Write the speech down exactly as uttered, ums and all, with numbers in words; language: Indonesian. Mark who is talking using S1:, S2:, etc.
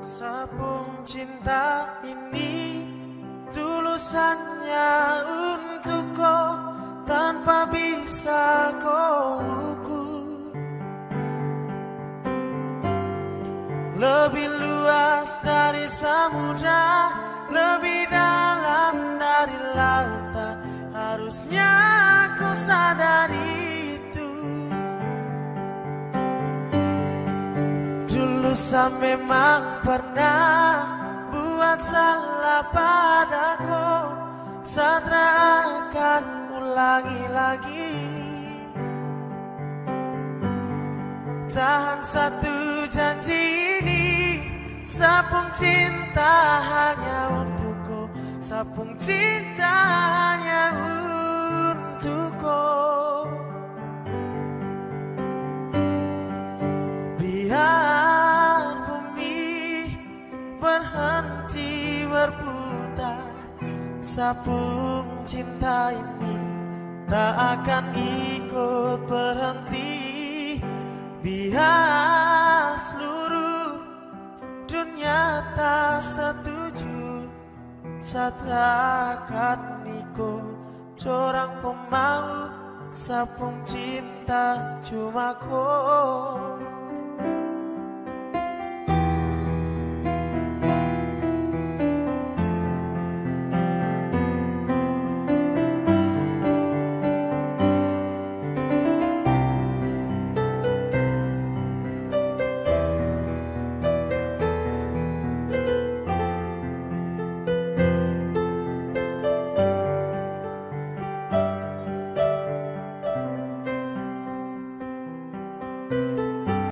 S1: Sabung cinta ini tulus hanya untuk kau, tanpa bisa kau ukur. Lebih luas dari samudra, lebih dalam dari lautan, harusnya kau sadari itu. Dulu saya memang pernah buat salah padaku, Sadra akan ulangi lagi. Tahan satu janji ini, sabung cinta hanya untukku, sabung cinta hanya untukku. Biar bumi berhenti berputar, sabung cinta ini tak akan ikut berhenti. Biar seluruh dunia tak setuju, Sadra akan ikut. Corang pemau sabung cinta cuma kau.